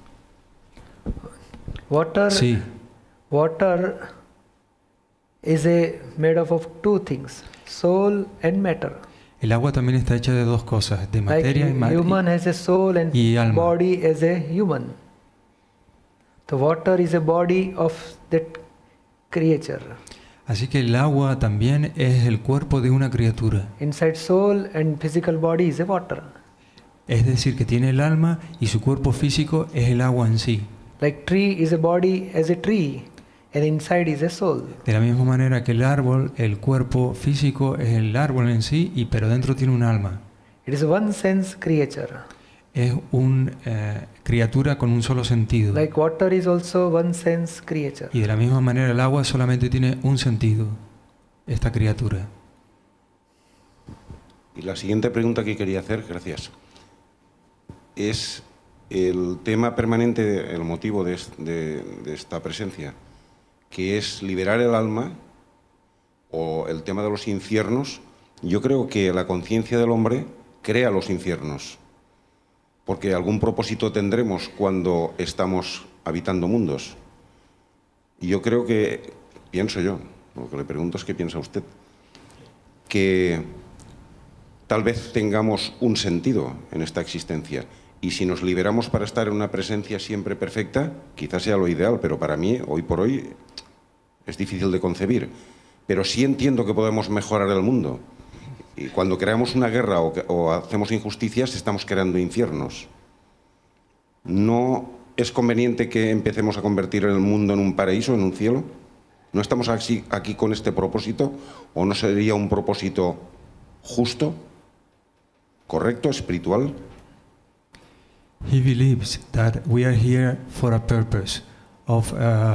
Water. Sí. Water is made up of two things, soul and matter. El agua también está hecha de dos cosas, de Like materia human has a soul and y alma. body as a human. The water is a body of that creature. Así que el agua también es el cuerpo de una criatura. Inside soul and physical body is a water. Es decir, que tiene el alma y su cuerpo físico es el agua en sí. Like tree is a body as a tree, and inside is a soul. De la misma manera que el árbol, el cuerpo físico es el árbol en sí, pero dentro tiene un alma. It is one sense creature. Es una criatura con un solo sentido. Like water is also one sense creature. Y de la misma manera el agua solamente tiene un sentido, esta criatura. Y la siguiente pregunta que quería hacer, gracias, es el tema permanente, el motivo de esta presencia, que es liberar el alma, o el tema de los infiernos. Yo creo que la conciencia del hombre crea los infiernos, porque algún propósito tendremos cuando estamos habitando mundos. Y yo creo que, pienso yo, lo que le pregunto es qué piensa usted, que tal vez tengamos un sentido en esta existencia. Y si nos liberamos para estar en una presencia siempre perfecta, quizás sea lo ideal, pero para mí, hoy por hoy, es difícil de concebir. Pero sí entiendo que podemos mejorar el mundo. Y cuando creamos una guerra o hacemos injusticias, estamos creando infiernos. ¿No es conveniente que empecemos a convertir el mundo en un paraíso, en un cielo? ¿No estamos aquí con este propósito? ¿O no sería un propósito justo, correcto, espiritual? He believes that we are here for a purpose of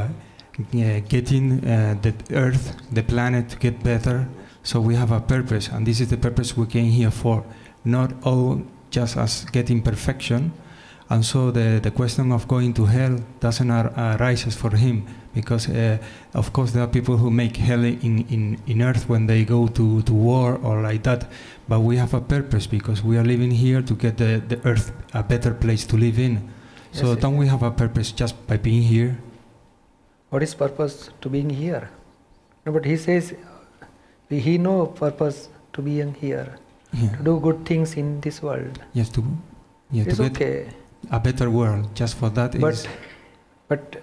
getting the earth, the planet to get better. So we have a purpose, and this is the purpose we came here for, not all just as getting perfection. And so the question of going to hell doesn't arise for him, because of course there are people who make hell in earth when they go to war or like that. But we have a purpose because we are living here to get the earth a better place to live in. So Yes, don't we have a purpose just by being here? What is purpose to being here? No, but he says he no purpose to being here, Yeah. to do good things in this world. Yes, to It's get okay, a better world. Just for that is. but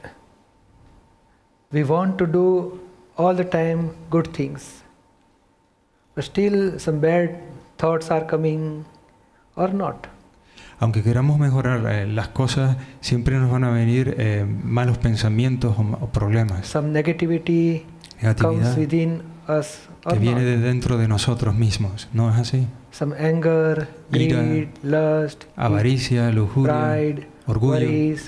we want to do all the time good things. But still some bad thoughts are coming or not. Aunque queramos mejorar las cosas, siempre nos van a venir malos pensamientos o problemas. Some negativity comes Negatividad within us or que viene not. de dentro de nosotros mismos. ¿No es así? Some anger, Ira, greed, lust, Avaricia, lujuria, pride, orgullo, worries,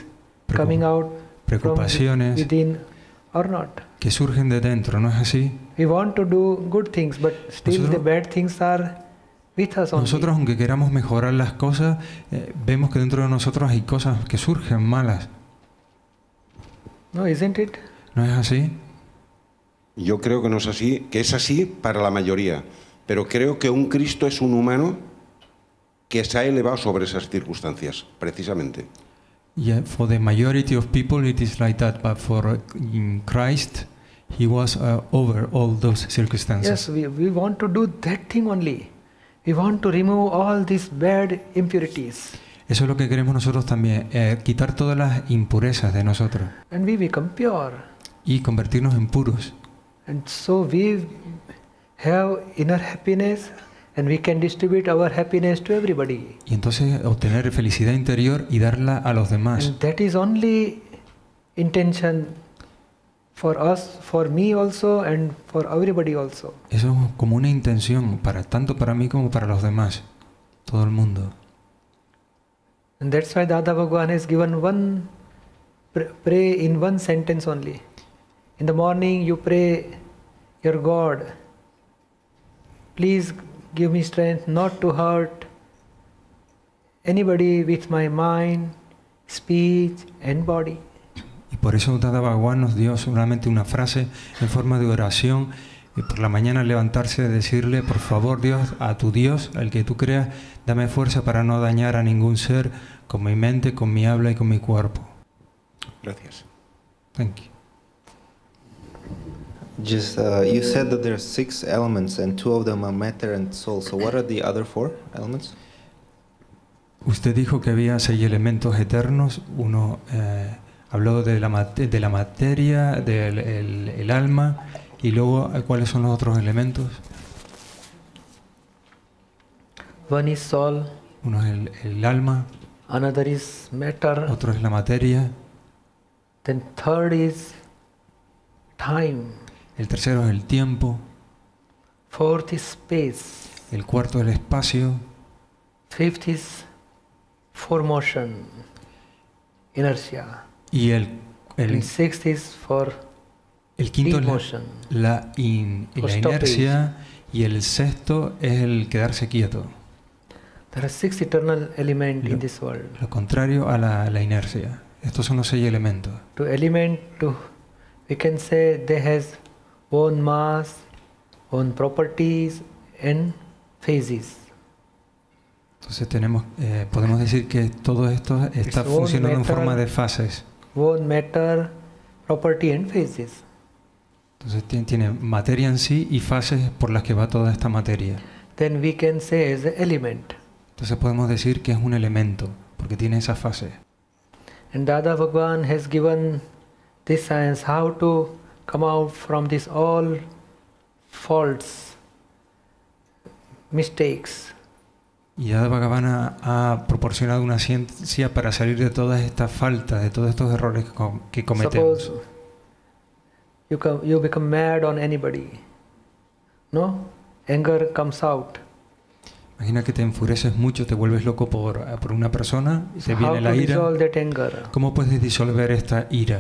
coming out from preocupaciones within or not. que surgen de dentro, ¿no es así? We want to do good things, but still Nosotros- the bad things are with us only. Nosotros, aunque queramos mejorar las cosas, vemos que dentro de nosotros hay cosas que surgen malas. No, isn't it? ¿No es así? Yo creo que no es así, que es así para la mayoría, pero creo que un Cristo es un humano que se ha elevado sobre esas circunstancias, precisamente. Yeah, for the majority of people it is like that, but for Christ, he was over all those circumstances. Yes, we want to do that thing only. We want to remove all these bad impurities. Eso es lo que queremos nosotros también, quitar todas las impurezas de nosotros And we become pure. y convertirnos en puros. And so we have inner happiness and we can distribute our happiness to everybody. Y entonces obtener felicidad interior y darla a los demás. And that is only intention for us, for me also, and for everybody also. Eso es como una intención, tanto para mí como para los demás, todo el mundo. And that's why Dada Bhagwan has given one pray in one sentence only. In the morning you pray, your God, please give me strength not to hurt anybody with my mind, speech and body. Y por eso Dada Bhagwan nos dio solamente una frase en forma de oración, y por la mañana levantarse y decirle, por favor Dios, a tu Dios, al que tú creas, dame fuerza para no dañar a ningún ser con mi mente, con mi habla y con mi cuerpo. Gracias. Thank you. Just you said that there are 6 elements and 2 of them are matter and soul. So what are the other 4 elements? Usted dijo que había 6 elementos eternos. Uno habló de la materia, del el alma, y luego ¿cuáles son los otros elementos? One is soul, Uno es el alma, another is matter, otro es la materia, then third is time, el tercero es el tiempo, fourth is space, el cuarto es el espacio, fifth is formation, inertia, y and sixth is for el quinto es motion. la inercia, y el sexto es el quedarse quieto. There are 6 eternal elements in this world. Lo contrario a la inercia. Estos son los 6 elementos. To element, we can say they has own mass, own properties and phases. Entonces podemos decir que todo esto está Its own funcionando en matter, forma de fases. Own matter, property and phases. Entonces tiene materia en sí y fases por las que va toda esta materia. Then we can say as an element. Entonces podemos decir que es un elemento porque tiene esa fase. And Dada Bhagwan has given this science how to come out from this all faults, mistakes. Y Dada Bhagavan ha proporcionado una ciencia para salir de todas estas faltas, de todos estos errores que cometemos. Suppose you become mad on anybody. No? Anger comes out. Imagina que te enfureces mucho, te vuelves loco por una persona, te So viene how la to ira. dissolve that anger? ¿Cómo puedes disolver esta ira?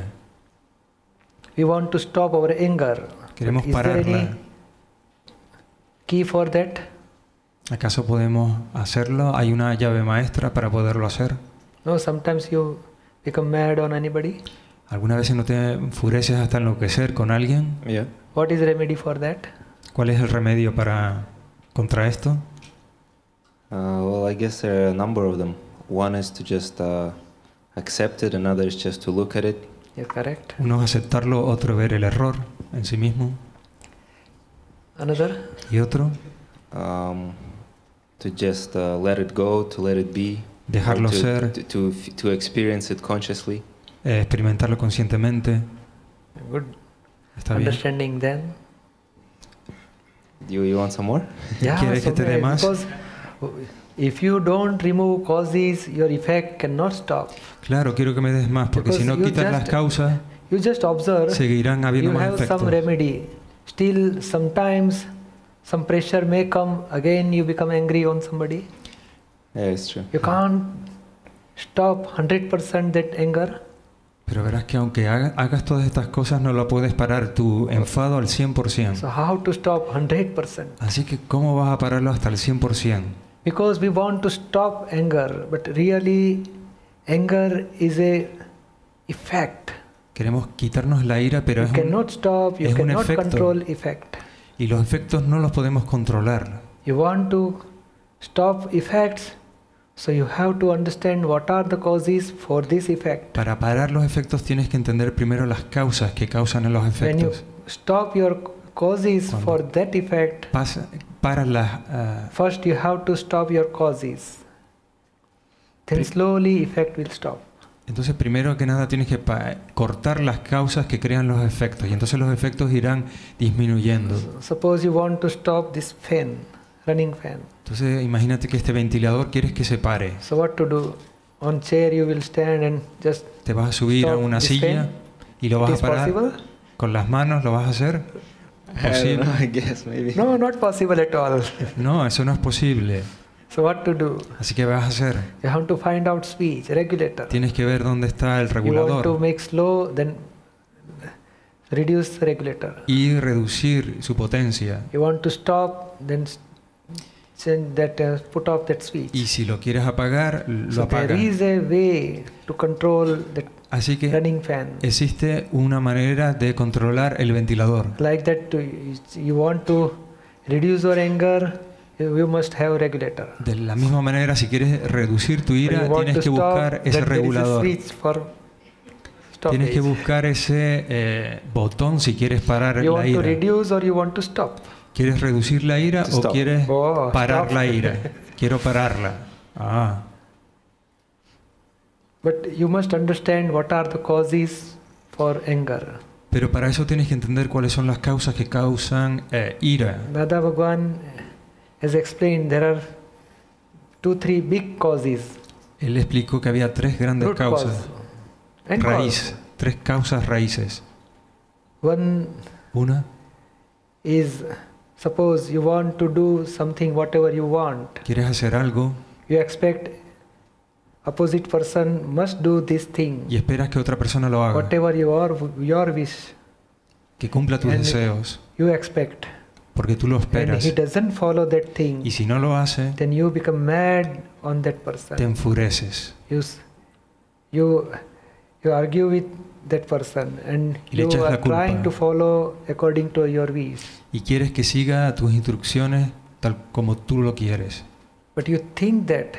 We want to stop our anger. Queremos Is there pararla. any key for that? ¿Acaso podemos hacerlo? ¿Hay una llave maestra para poderlo hacer? No, sometimes you become mad on anybody. ¿Alguna vez no te enfureces hasta enloquecer con alguien? Yeah. What is the remedy for that? ¿Cuál es el remedio contra esto? Well, I guess there are a number of them. One is to just accept it, another is just to look at it. You're correct. Uno es aceptarlo, otro ver el error en sí mismo. Another? Y otro, To just let it go, to let it be. Dejarlo or ser. To experience it consciously. Experimentarlo conscientemente. Good ¿Está bien? understanding then. You want some more? Yeah, ¿Quieres que te dé más? because if you don't remove causes, your effect cannot stop. Claro, quiero que me des más, porque si no Because you quitas las just- causas, You just observe. seguirán habiendo You más have some efectos. remedy. Still, sometimes some pressure may come. Again, you become angry on somebody. Yeah, it's true. You can't stop 100% that anger. Pero verás que aunque hagas todas estas cosas, no lo puedes parar tu enfado al 100%. So how to stop 100%? Así que, ¿cómo vas a pararlo hasta el 100%? Because we want to stop anger, but really anger is a effect. Queremos quitarnos la ira, pero You cannot stop, you es un cannot efecto. control effect. Y los efectos no los podemos controlar. You want to stop effects, so you have to understand what are the causes for this effect. Para parar los efectos tienes que entender primero las causas que causan los When you efectos. stop your causes Cuando for that effect, Para las... first you have to stop your causes. Then slowly effect will stop. entonces, primero que nada, tienes que cortar las causas que crean los efectos. Y entonces los efectos irán disminuyendo. Suppose you want to stop this fan, running fan. Entonces, imagínate que este ventilador quieres que se pare. So what to do? On chair you will stand and just Te vas a subir a stop una this silla fan? y lo It vas a is parar. possible? Con las manos lo vas a hacer. I don't ¿Posible? know, I guess maybe. No, not possible at all. No, eso no es posible. So what to do? Así que vas a hacer. You have to find out speech, regulator. Tienes que ver dónde está el You want to regulador make slow, then reduce regulator. y reducir su potencia. You want to stop, then send that put off that speech. Y si lo quieres apagar, lo So there apagas. is a way to control that Así que running fan. existe una manera de controlar el ventilador. Like that, you want to reduce your anger, you must have regulator. De la misma manera, si quieres reducir tu So ira, you want tienes to que stop, buscar ese then there is a regulador. switch for Tienes que stoppage. buscar ese botón si quieres parar You la want to ira. reduce or you want to stop? ¿Quieres reducir la ira To o stop. quieres Oh, parar stop. la ira? Quiero pararla. Ah. But you must understand what are the causes for anger. Pero para eso tienes que entender cuáles son las causas que causan ira. Dada Bhagwan has explained there are 2-3 big causes. Él explicó que había tres grandes Root causas. cause and Raíz. Tres causas raíces. One Una is, suppose you want to do something whatever you want. quieres hacer algo You expect opposite person must do this thing. y esperas que otra persona lo haga, Whatever your wish, que cumpla tus And deseos, you expect. porque tú lo And esperas. he doesn't follow that thing. Y si no lo hace, Then you become mad on that person. te enfureces You argue with that person and Y le you echas la are culpa. trying to follow according to your wish. y quieres que siga tus instrucciones tal como tú lo quieres. But you think that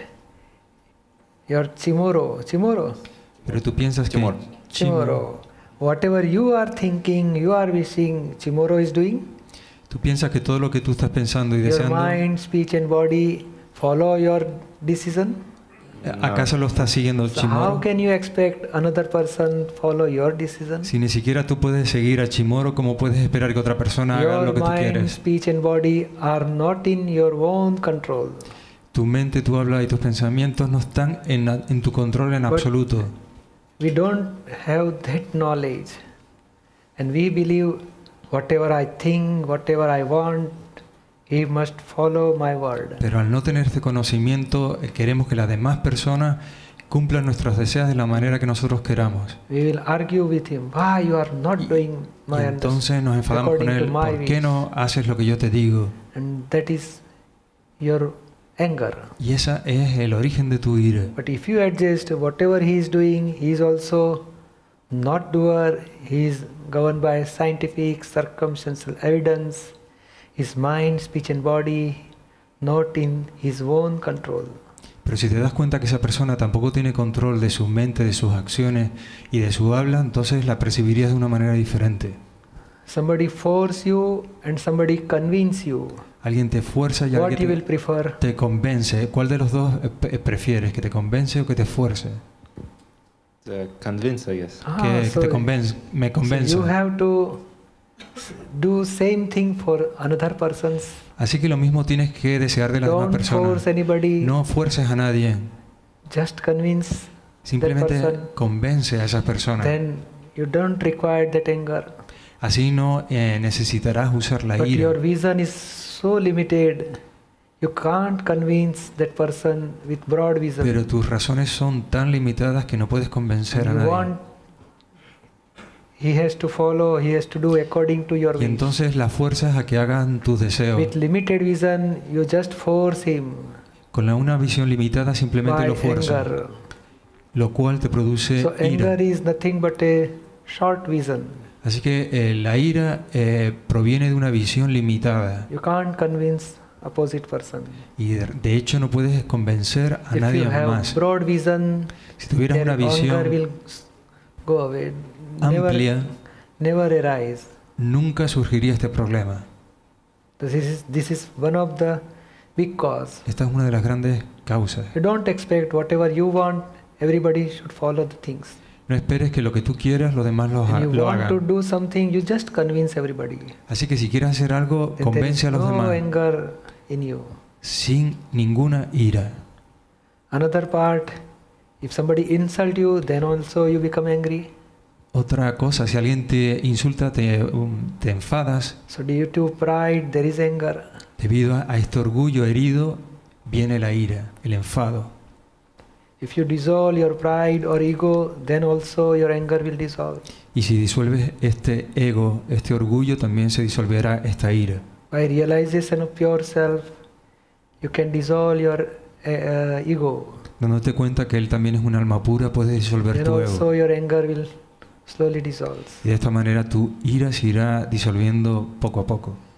your chimoro, Pero tú piensas que Chimoro, whatever you are thinking, you are wishing, Chimoro is doing. tú piensas que todo lo que tú estás pensando y Your deseando, mind, speech and body follow your decision. ¿acaso lo estás siguiendo el So how Chimoro? can you expect another person follow your decision? Si ni siquiera tú puedes seguir a Chimoro, ¿cómo puedes esperar que otra persona haga Your lo que tú mind, quieres? speech and body are not in your own control. Tu mente, tu habla y tus pensamientos no están en tu control en But- absoluto. We don't have that knowledge. And we believe whatever I think, whatever I want, he must follow my word. Pero al no tener este conocimiento, queremos que las demás personas cumplan nuestros deseos de la manera que nosotros queramos. We will argue with him. Why you are not doing Y my entonces nos enfadamos con according él. to my ¿Por qué wish? no haces lo que yo te digo? And that is your anger. Y esa es el origen de tu ira. But if you adjust whatever he is doing, he is also not doer. He is governed by scientific, circumstantial evidence. His mind, speech and body not in his own control. Pero si te das cuenta que esa persona tampoco tiene control de su mente, de sus acciones y de su habla, entonces la percibirías de una manera diferente. Somebody force you and somebody convince you. Alguien te fuerza y What you alguien will prefer? te convence. ¿Cuál de los dos prefieres? ¿Que te convence o que te fuerce? Convince, I guess. Que so- te convence, me so convence. you have to do same thing for another person's. Así que lo mismo tienes que desear de las demás Don't personas. force anybody. No fuerces a nadie. Just convince. Simplemente person. convence a esas personas. Then you don't require that anger. Así no necesitarás usar la But your ira. vision is so limited. You can't convince that person with broad vision. Pero tus razones son tan limitadas que no puedes convencer a You nadie. want he has to follow, he has to do according to your Y wish. entonces las fuerzas a que hagan tus deseos. With limited vision, you just force him Con una visión limitada simplemente by lo fuerza, anger. lo cual te produce So ira. anger is nothing but a short vision. Así que la ira proviene de una visión limitada. You can't convince opposite person. Y de hecho no puedes convencer a If nadie you have más. broad vision, Si tuvieras their una anger visión will go away. amplia, Never arise. nunca surgiría este problema. This is one of the big cause. Esta es una de las grandes causas. You don't expect whatever you want, everybody should follow the things. No esperes que lo que tú quieras los demás When you lo want to hagan. do something, you just convince everybody. Así que si quieres hacer algo, Then there convence is a los no demás anger in you. sin ninguna ira. Another part, if somebody insult you, then also you become angry. Otra cosa, si alguien te insulta, te enfadas. So due to pride, there is anger. Debido a este orgullo herido, viene la ira, el enfado. If you dissolve your pride or ego, then also your anger will dissolve. Y si disuelves este ego, este orgullo, también se disolverá esta ira. By realization of pure self, you can dissolve your ego. Dándote cuenta que él también es un alma pura, puedes disolver Then tu also ego. your anger will slowly dissolve. Y de esta manera tu ira se irá disolviendo poco a poco.